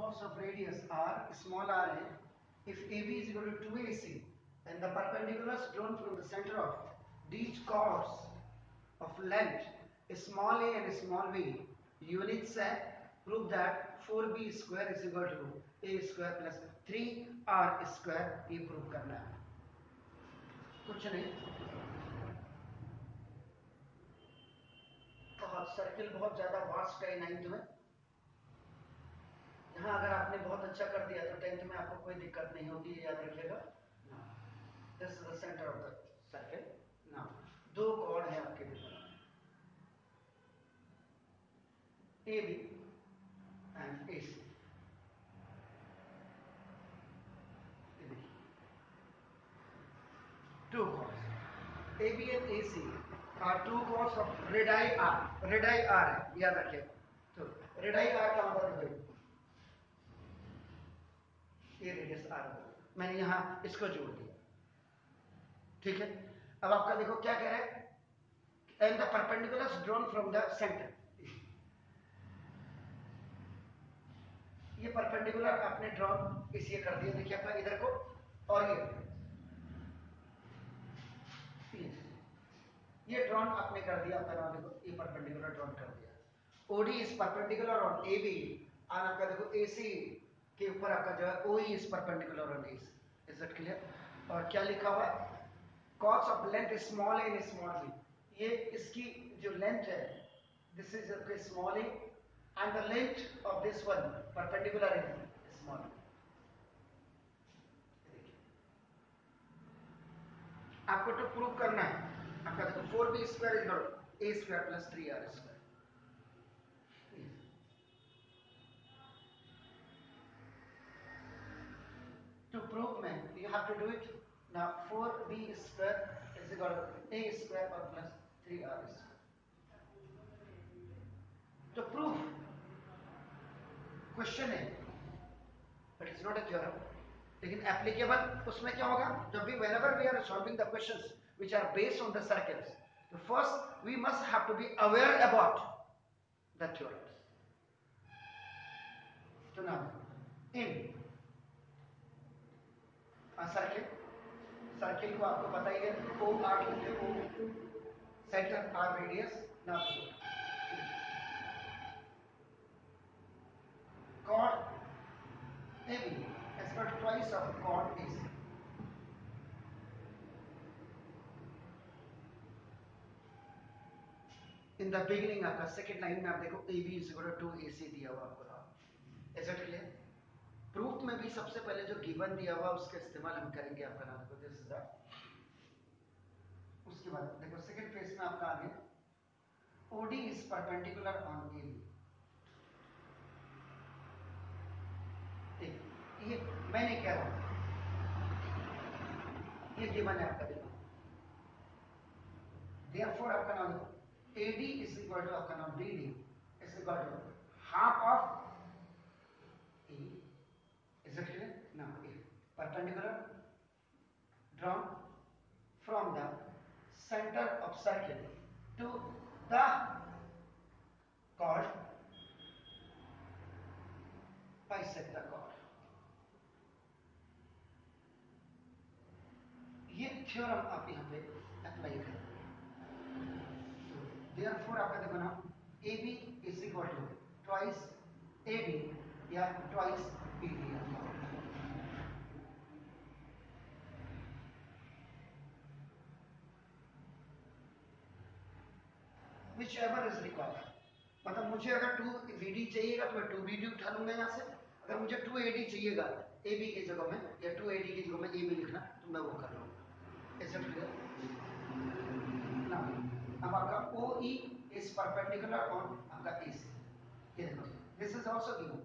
chords of radius r, small r है. If AB is equal to 2AC and the perpendiculars drawn from the center of these chords of length small a and small b units है, prove that 4b square is equal to a square plus 3r square. ये prove करना है, कुछ नहीं. बहुत circle बहुत ज्यादा vast है 9th में. यहाँ अगर आपने बहुत अच्छा कर दिया तो 10th में आपको कोई दिक्कत नहीं होगी, ये याद रखिएगा. This is the centre of the circle. Now दो कॉर्ड है आपके बीच में, A B and A C. Two chords AB and AC are two chords of radii R. Radii R है, याद रखिएगा. तो radii R का मतलब है ये रेडियस R है. मैंने यहाँ इसको जोड़ दिया, ठीक है. अब आपका देखो क्या कह रहा है, and the perpendiculars drawn from the center. ये परपेंडिकुलर आपने ड्रॉन इसलिए कर दिया, देखिए आपका इधर को और ये ड्रॉन आपने कर दिया आपका नाम देखो, ये परपेंडिकुलर ड्रॉन कर दिया. OD is perpendicular on AB और आपका देखो AC के ऊपर आपका जो है OE is perpendicular on AC. Is it clear? और क्या लिखा हुआ है, cos of length small a and small b. ये इसकी जो लेंथ है, this is small a and the length of this one perpendicular in small b. आपको तो प्रूव करना है. आपका देखो 4b square is equal to a square plus 3r square. To prove में you have to do it now. 4b square is equal to a square और plus 3r square. तो proof question है but it's not a theorem. लेकिन applicable उसमें क्या होगा, जब भी whenever we are solving the questions which are based on the circles, so first we must have to be aware about the theorems. So now in circle, circle को आपको पता ही है, O R लिखते हैं, O सेंटर R रेडियस. ना chord AB is equal to twice of chord AC. In the beginning आपका second line में आप देखो AB is equal to 2AC दिया हुआ आपको था. Is it clear? प्रूफ में भी सबसे पहले जो गिवन दिया हुआ उसका इस्तेमाल हम करेंगे आपका नाम देखो, दिस इज द. उसके बाद देखो सेकंड फेज में आपका आगे OD is perpendicular on AB. ये मैंने क्या रहा, ये गिवन है आपका देखो. देयरफॉर आपका नाम देखो AD इज इक्वल टू आपका नाम BD is equal to half of A. Is it clear? Now, if perpendicular drawn from the center of circle to the chord, bisect the chord. ये theorem आप यहाँ पे apply करें. Therefore आपका देखो ना AB is equal to twice AD या twice BD. Whichever is required. मतलब मुझे अगर 2VD चाहिएगा तो मैं 2VD उठा लूंगा यहाँ से. अगर मुझे 2AD चाहिएगा AB की जगह में या 2AD की जगह में AB लिखना तो मैं वो कर लूंगा. Is it clear? Now, अब आपका OE is perpendicular on आपका AC. ये देखो, this is also given.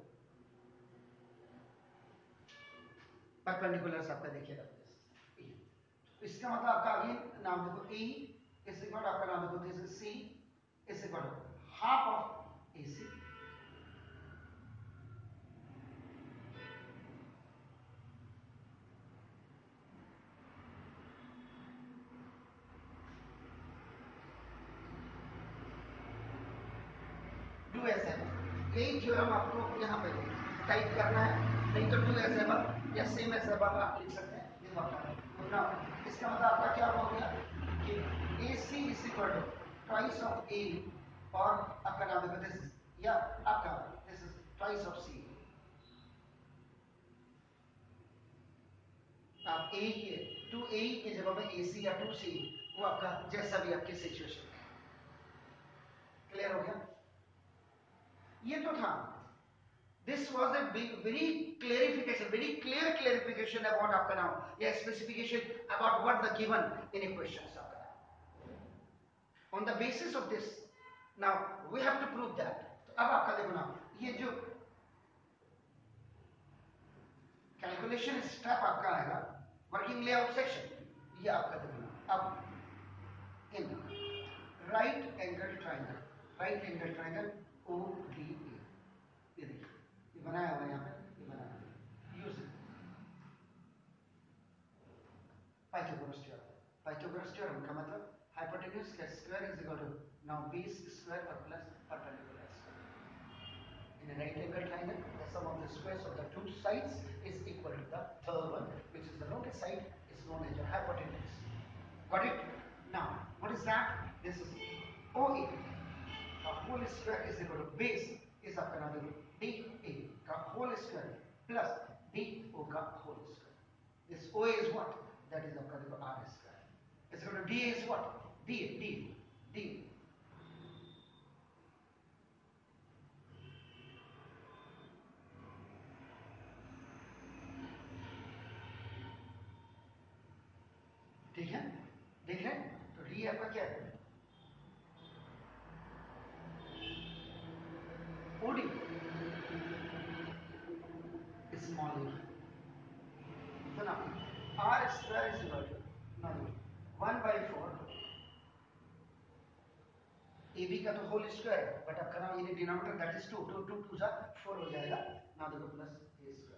Perpendiculars आपका देखिएगा. इसका मतलब आपका अगेन नाम देखो E is equal आपका नाम देखो, this is C is equal to half of AC. Do ऐसा है, यही थ्योरम आपको यहाँ पे टाइप करना है, नहीं तो 2 एज एबव या सेम एज एबव आप लिख सकते हैं। ये आपका नाउ इसका मतलब आपका क्या हो गया कि AC is equal to twice of A और आपका नाम देखो दिस या आपका this is twice of C। आप A के 2A की जगह में AC या 2C, वो आपका जैसा भी आपकी सिचुएशन है। क्लियर हो गया? ये तो था। This was a big, very clarification, very clear clarification about आपका नाम या specification about what the given in a questions आपका नाम. On the basis of this, now we have to prove that. तो अब आपका देखो ना, ये जो कैलकुलेशन स्टेप आपका आएगा वर्किंग लेआउट सेक्शन, ये आपका देखो ना अब in right angle triangle ODA, ये देखिए ये बनाया हुआ है यहाँ पे, ये बनाया हुआ है यूज पाइथागोरस थ्योरम का मतलब हाइपोटेन्यूज का square is equal to now base square और plus perpendicular square. In a right angle triangle, the sum of the squares of the two sides is equal to the third one, which is the longest side, is known as your hypotenuse. Got it? Now, what is that? This is OA. The whole square is equal to base is आपका नाम देखो DA का whole square plus DO का whole square. This OA is what? That is आपका देखो R square. Is equal to DA is what? D. ठीक है? देख रहे हैं? तो D आपका क्या है? OD small a. So now R square is equal to now 1/4 AB का तो होल स्क्वायर है, बट अब करना ये डिनोमिनेटर दैट इज 2 2 2 जा 4 हो जाएगा। ना देखो प्लस A स्क्वायर।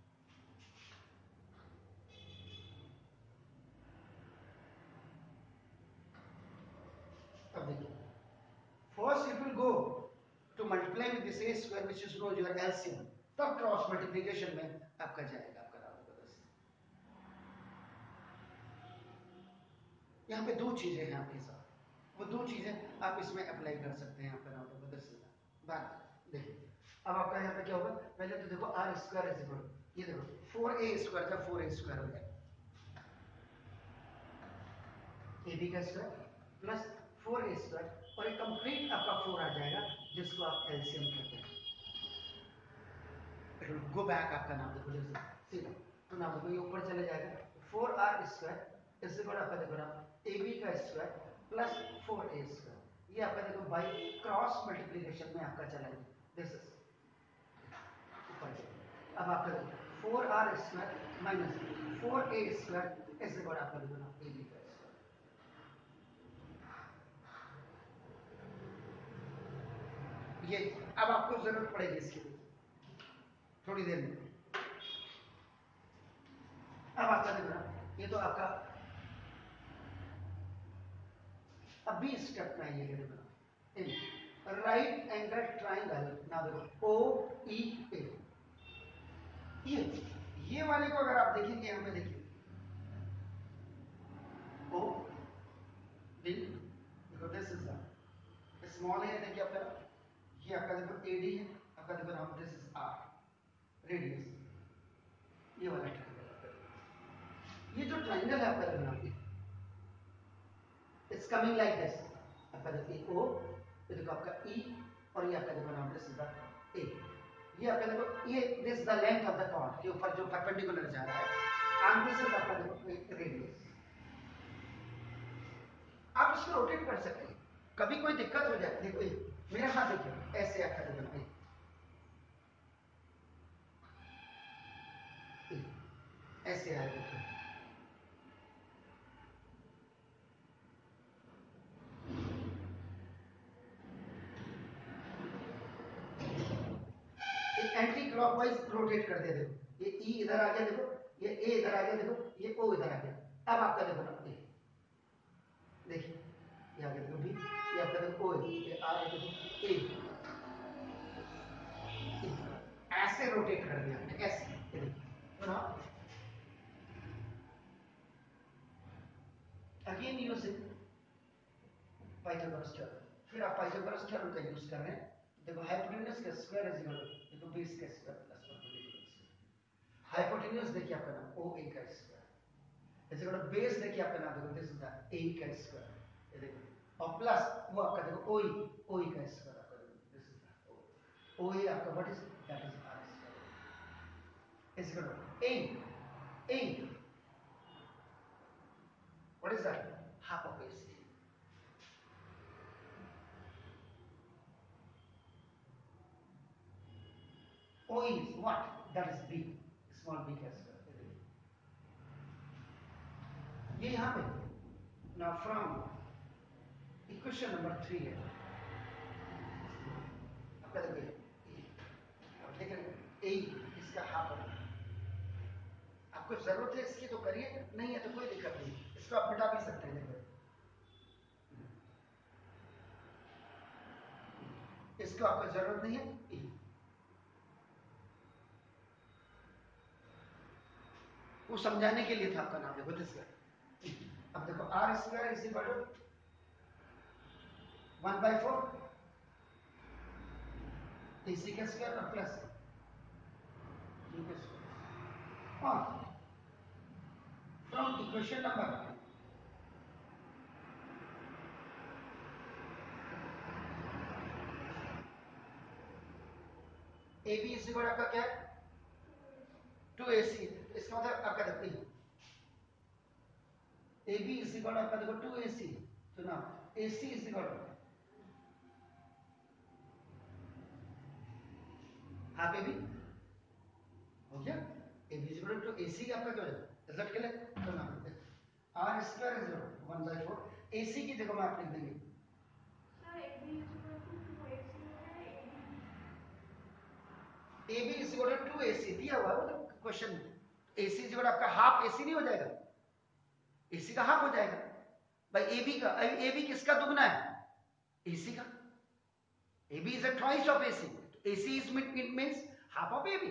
अब देखिए first it will go to multiply with this A square which is known your LCM, तब क्रॉस मल्टीप्लिकेशन में आपका जाएगा आपका नाम होगा 10। यहाँ पे दो चीजें हैं आपके साथ, वो दो चीजें आप इसमें अप्लाई कर सकते हैं आपका नाम होगा 10। बात देखिए अब आपका यहाँ पे क्या होगा, पहले तो देखो आर स्क्वायर इज इक्वल, ये देखो 4A स्क्वायर का 4A स्क्वायर हो जाएगा, AB का स्क्वायर प्लस 4A स्क्वायर और एक कंप्लीट आपका 4 आ जाएगा जिसको आप एलसीएम कहते हैं। गो बैक आपका नाम देखो जैसे सीधा तो नाम देखो ये ऊपर चले जाएगा 4R स्क्वायर इससे बड़ा आपका देखो नाम AB का स्क्वायर प्लस 4A स्क्वायर, ये आपका देखो बाई क्रॉस मल्टीप्लिकेशन में आपका चला गया दिस इज ऊपर। अब आपका देखो 4R square minus 4A square इससे बड़ा आपका देखो नाम AB का स्क्वायर। ये अब आपको जरूरत पड़ेगी इसकी थोड़ी देर में। अब आपका देखना ये तो आपका अभी स्टेप में ये देखना इन राइट एंगल ट्राइंगल ना देखो OEA, ये वाले को अगर आप देखेंगे यहाँ पे देखिए O D देखो दिस इज द स्मॉल है, देखिए आपका ये आपका देखो AD है, आपका देखो नाम दिस इज R रेडियस, ये वाला ट्राइंगल, ये जो ट्राइंगल है आपका देखो इट्स कमिंग लाइक दिस, आपका देखो O, ये देखो आपका E और ये आपका देखो नाम दिस इज द A, ये आपका देखो ये this the length of the chord के ऊपर जो परपेंडिकुलर जा रहा है एंड दिस इज आपका देखो रेडियस। आप इसको रोटेट कर सकते हैं, कभी कोई दिक्कत हो जाए देखो ये मेरा हाथ देखिए ऐसे आपका देखो ऐसे आएगा देखो एंटी क्लॉकवाइज रोटेट कर दिया, देखो ये E इधर आ गया, देखो ये A इधर आ गया, देखो ये O इधर आ गया। अब आपका देखो ना देखिए ये आगे देखो B, ये आपका देखो O, ये आ देखो A, ऐसे रोटेट कर दिया हमने ऐसे, ये देखिए तो ना अगेन यूजिंग पाइथागोरस थ्योरम। फिर आप पाइथागोरस थ्योरम का यूज कर रहे हैं, देखो हाइपोटेन्यूज का स्क्वायर इज इक्वल टू देखो बेस का स्क्वायर प्लस परपेंडिकुलर। हाइपोटेन्यूज देखिए आपका नाम ओ ए का square is equal to base देखिए आपका नाम देखो दिस इज द ए का स्क्वायर, ये देखो और प्लस वो आपका देखो ओ ई का स्क्वायर आपका देखो this is the O A आपका what is that is R square is equal to A what is that half of AC. O is what? That is B, small b का square. ये यहाँ पे now from equation number 3 है आपका देखिए अब देख रहे हैं A इसका हाफ है, आपको जरूरत है इसकी तो करिए, नहीं है तो कोई दिक्कत नहीं, इसको आप मिटा भी सकते हैं। देखो इसको आपको जरूरत नहीं है E। वो समझाने के लिए था आपका नाम देखो दिस। अब देखो R square is equal to 1/4 AC का स्क्वायर और प्लस B का स्क्वायर और from equation number A B is equal आपका क्या है 2AC, इसका मतलब आपका देखो ए बी इज इक्वल आपका देखो 2AC, तो ना AC is equal half AB हो गया, A B is equal to AC का आपका क्या हो जाएगा रिजल्ट के लिए, तो ना आर स्क्वायर इज 1/4 AC की जगह में आप लिख देंगे A B is equal to 2AC दिया हुआ है वो तो क्वेश्चन में, AC इज इक्वल आपका हाफ AC नहीं हो जाएगा, AC का हाफ हो जाएगा भाई AB का, AB किसका दुगना है AC का, AB is a twice of AC, AC is it means half of AB,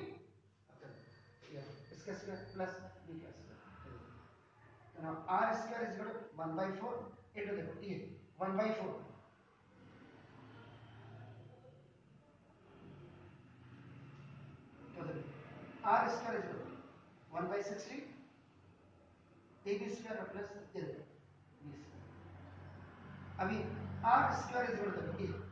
इसका स्क्वायर प्लस B का स्क्वायर, तो now R square is equal to 1/4 into देखो ये 1/4 तो देखो R square is equal to 1/16 AB square plus ये देखो B square, अभी R square is equal to ये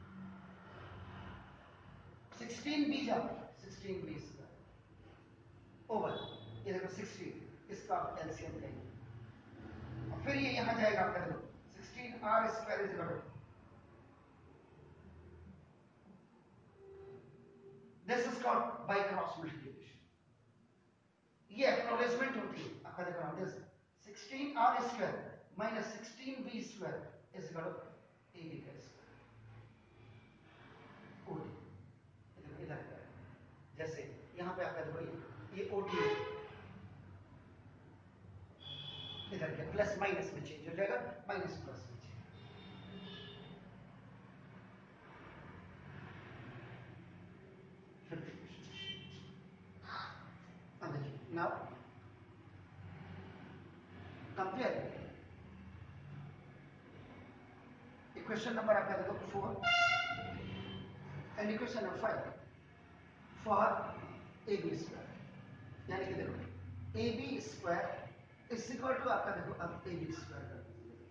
16B जाओ 16B स्क्वायर ओवर ये देखो 16 इसका आप एलसीएम लेंगे और फिर ये यहां जाएगा आपका देखो 16R square is equal to this is called by cross multiplication, ये एक्नॉलेजमेंट होती है आपका देखो this 16R square minus 16B square is equal to AB का स्क्वायर ओटी, इधर का जैसे यहां पे आपका देखो ये ओटी इधर के प्लस माइनस में चेंज हो जाएगा, माइनस प्लस में change, now compare equation number आपका देखो 4 and equation number 5 for AB square, यानी कि देखो AB square is equal to आपका देखो अब AB स्क्वायर कर दीजिए,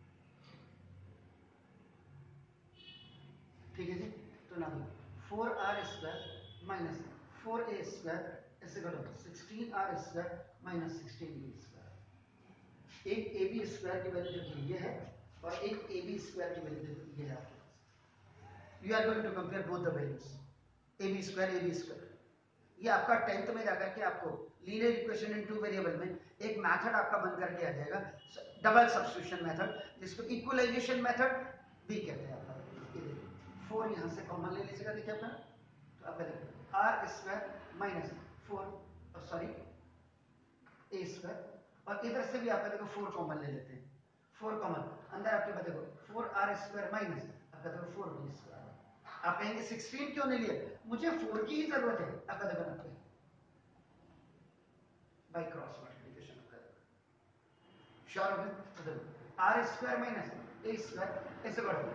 ठीक है जी, तो ना 4R square minus 4A square is equal to 16R square minus 16B square, एक AB स्क्वायर की वैल्यू देखो ये है और एक AB स्क्वायर की वैल्यू देखो ये है आपके पास, you are going to compare both the values AB square, ये आपका 10th में जाकर के आपको linear equation in two variable में एक मेथड आपका बन करके आ जाएगा डबल सब्स्टिट्यूशन मेथड, जिसको इक्वलाइजेशन मेथड भी कहते हैं आपका, ये देखिए 4 यहां से कॉमन ले लीजिएगा, देखिए अपना तो आपका देखिए R square minus 4 sorry A square और इधर से भी आपका देखो 4 कॉमन ले लेते हैं, 4 कॉमन अंदर आपके पास देखो 4R स्क्वायर माइनस आपका देखो 4B स्क्वायर, आप कहेंगे 16 क्यों नहीं लिए, मुझे 4 की ही जरूरत है। आपका देखो ना बाय क्रॉस मल्टीप्लिकेशन श्योर हो गया। R square minus A square ऐसे बढ़ो,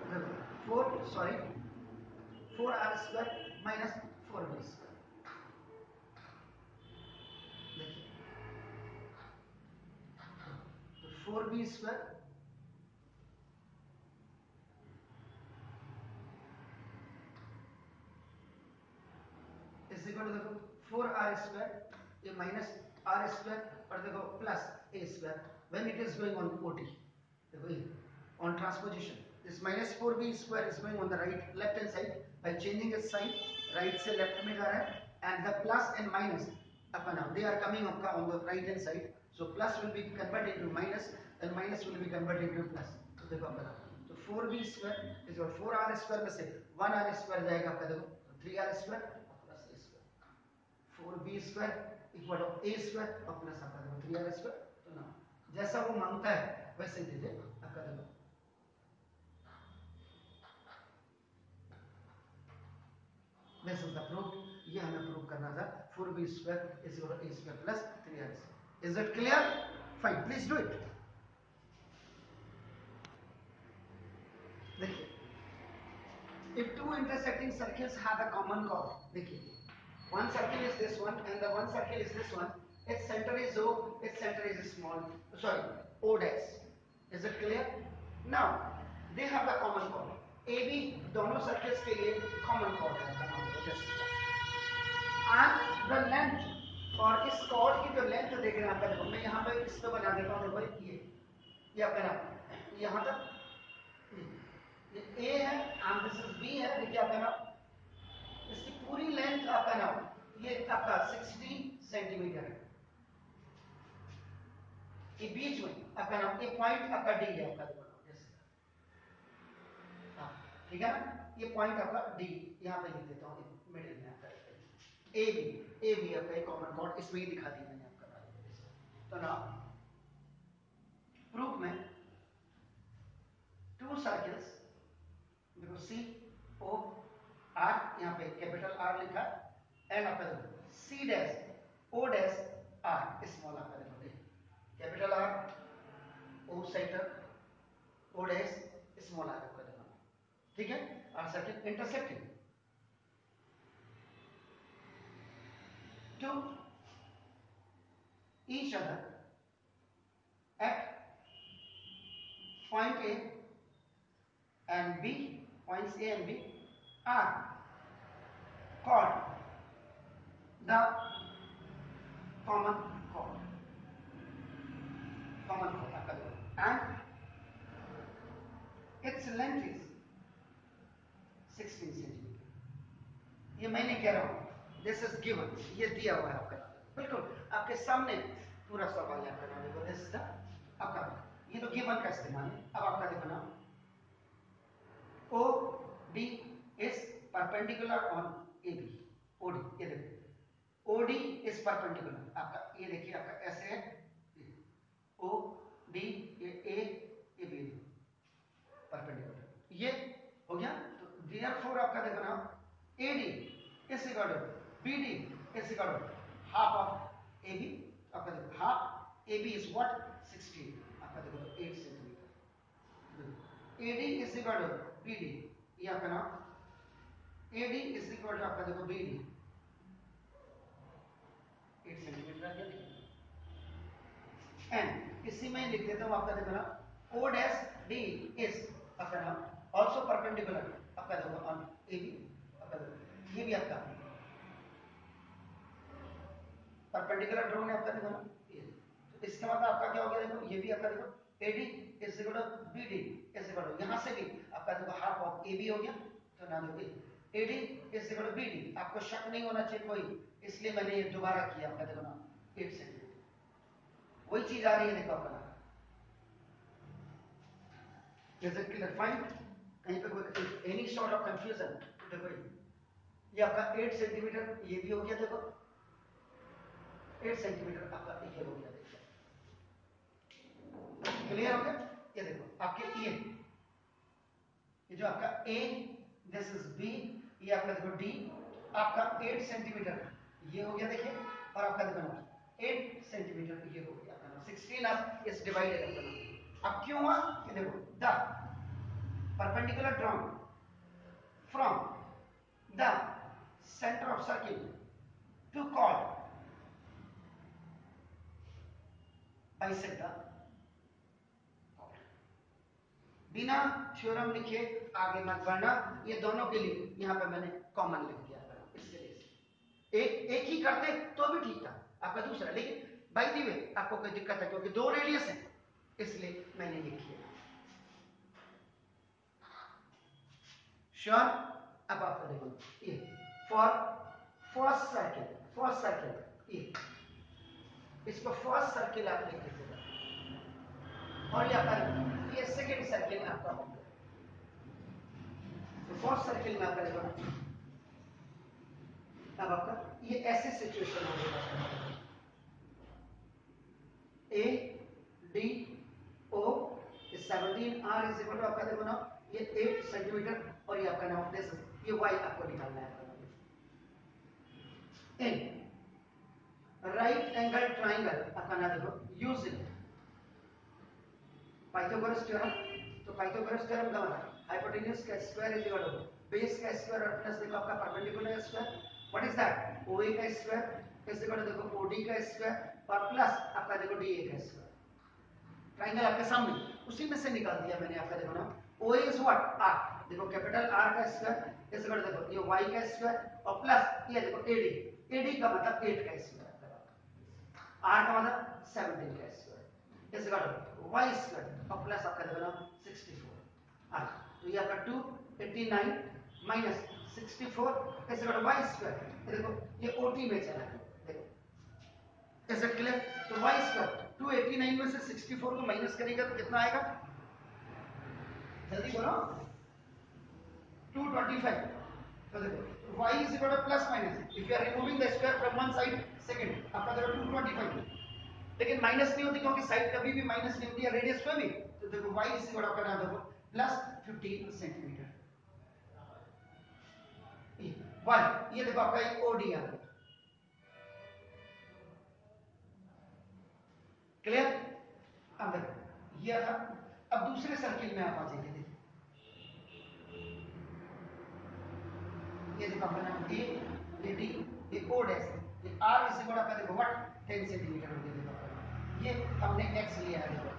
4 R square minus 4 B square. देखिए तो 4 B square is equal to देखो 4 आर स्क्वायर, ये माइनस आर स्क्वायर और देखो plus A square when it is going on OT. देखो ये on transposition this minus 4b square is going on the right left hand side by changing its sign, right से left में जा रहा है, and the plus and minus upon they are coming up on the right hand side, so plus will be converted into minus and minus will be converted into plus। तो देखो अपन तो 4b square is equal 4r square में से 1r square जाएगा आपका, देखो 3r square plus a square, 4b square equal to a square और plus आपका देखो 3r square। तो ना जैसा वो मांगता है वैसे दे दे आपका देखो। This is the proof, ये हमें प्रूव करना था 4b square is equal to a square plus 3r square। Is it clear? Fine, please do it। देखिए if two intersecting circles have a common chord, देखिए one circle is this one and the one circle is this one, its center is O, its center is small, sorry O dash। Is it clear? Now they have the common chord, AB दोनों circles के लिए common chord है and the length और इस chord की जो length देख रहे हैं आपका, देखो मैं यहाँ पे इस पे बना देता हूँ, देखो ये आपका नाम यहाँ तक ये A है and this is B है, देखिए आपका नाम इसकी पूरी लेंथ आपका नाम ये आपका 60 सेंटीमीटर है। ये बीच में आपका नाम ये पॉइंट आपका D है आपका, ठीक है ना, ये पॉइंट आपका D यहाँ पे लिख देता हूँ मिडिल में आपका ए बी आपका कॉमन कॉर्ड इसमें ही दिखा दी मैंने आपका। तो ना प्रूफ में टू सर्कल्स देखो सी ओ आर, यहाँ पे कैपिटल आर लिखा एंड आपका देखो C dash O dash R small आपका देखो capital R O centre O dash small R आपका देखो, ठीक है। R circle intersecting to each other at point A and B, points A and B are called the common chord, and its length is 16 centimetre. ये मैं नहीं कह रहा हूँ, दिस इज गिवन, ये दिया हुआ है आपका, बिल्कुल आपके सामने पूरा सवाल है आपका। देखो दिस इज आपका, ये तो गिवन का इस्तेमाल है। अब आपका देखो ना O D is perpendicular on A B, OD ये देखो ओडी इज परपेंडिकुलर आपका, ये देखिए आपका ऐसे है O D A B perpendicular, ये हो गया। तो देयरफॉर आपका देखो ना AD is equal to BD is equal to half of AB, आपका देखो हाफ एबी इज व्हाट 16 आपका देखो 8 centimetre. AD is equal to BD, ये आपका नाम एडी इज इक्वल टू आपका देखो बीडी 8 सेंटीमीटर आ गया। एंड इसी में लिख देता हूं आपका देखो ना ओ डैश डी इज आपका नाम आल्सो परपेंडिकुलर आपका देखो ऑन एबी, आपका देखो ये भी आपका परपेंडिकुलर ड्रॉन है आपका देखो ना ये, तो इसका मतलब आपका क्या हो गया देखो ये भी आपका देखो AD is equal to BD is equal to यहां से भी आपका देखो हाफ ऑफ एबी हो गया। तो ना देखो AD is equal to BD, आपको शक नहीं होना चाहिए कोई, इसलिए मैंने ये दोबारा किया आपका देखो ना 8 सेंटीमीटर, वही चीज आ रही है देखो आपका। Is it clear? Fine, कहीं पे कोई एनी सॉर्ट ऑफ कंफ्यूजन, देखो ये आपका 8 सेंटीमीटर ये भी हो गया देखो 8 सेंटीमीटर आपका ये हो गया, क्लियर हो गया। ये देखो आपके ये जो आपका ए दिस इज बी, ये आपका देखो डी, आपका 8 सेंटीमीटर ये हो गया देखिए, और आपका देखो 8 सेंटीमीटर ये हो गया आपका 16 अब इस डिवाइडेड अपना। अब क्यों हुआ कि देखो the perpendicular drawn from the centre of circle to chord bisect the chord. बिना थ्योरम लिखे आगे मत बढ़ना, ये दोनों के लिए यहां पे मैंने कॉमन लिख दिया इसके लिए। एक ही करते तो भी ठीक था आपका दूसरा, लेकिन बाय द वे आपको कोई दिक्कत है क्योंकि 2 रेडियस है इसलिए मैंने ये किया। श्योर। अब आपका देखो ये फॉर फर्स्ट सर्किल ये, इसको फर्स्ट सर्किल आप लिख लीजिएगा, और ये सेकेंड सर्किल आपका हो गया। तो फर्स्ट सर्किल में आपका देखो अब आपका ये ऐसे सिचुएशन हो गया, A D O 17 R is equal to आपका देखो ना ये 8 सेंटीमीटर, और ये आपका नाम दिस ये वाई आपको निकालना है। इन राइट एंगल ट्राइंगल आपका नाम देखो यूजिंग पाइथागोरस थ्योरम। तो पाइथागोरस थ्योरम का मतलब हाइपोटेन्यूज का square is equal to base का स्क्वायर और प्लस देखो आपका perpendicular square. What is that? OA का स्क्वायर इज इक्वल टू देखो ओडी का स्क्वायर और प्लस आपका देखो डीए का स्क्वायर। ट्राइंगल आपके सामने उसी में से निकाल दिया मैंने आपका देखो ना। OA is what? आर। देखो कैपिटल आर का स्क्वायर इज इक्वल टू देखो ये y का स्क्वायर और प्लस ये देखो AD, AD का मतलब 8 का स्क्वायर, आर का मतलब 17 का square is equal to y square और प्लस आपका देखो ना 64 आर। तो ये आपका 289 minus 64 is equal to y square. देखो ये OT में चला गया, देखो इज इट क्लियर? तो y स्क्वायर 289 में से 64 को माइनस करेगा तो कितना आएगा? जल्दी बोलो। 225। तो देखो y is equal to plus minus, if you are removing the square from one side, second आपका देखो 225, लेकिन माइनस नहीं होती क्योंकि साइड कभी भी माइनस नहीं होती है रेडियस पे भी। तो देखो y is equal to आपका देखो प्लस 15 सेंटीमीटर। y ये देखो आपका एक OD आ गया। क्लियर? अब देखो ये था। अब दूसरे सर्किल में आप आ जाइए, ये देखो अपना ए ये डी ये ओ डैश ये आर इज इक्वल आपका देखो व्हाट 10 सेंटीमीटर हो गया। देखो ये हमने एक्स लिया है, देखो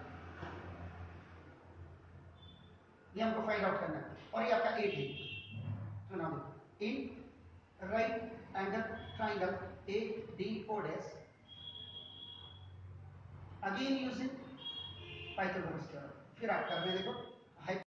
ये हमको फाइंड आउट करना है, और ये आपका ए डी। तो नाउ देखो in right angle triangle A D O dash again using Pythagoras theorem. फिर आप कर रहे हैं देखो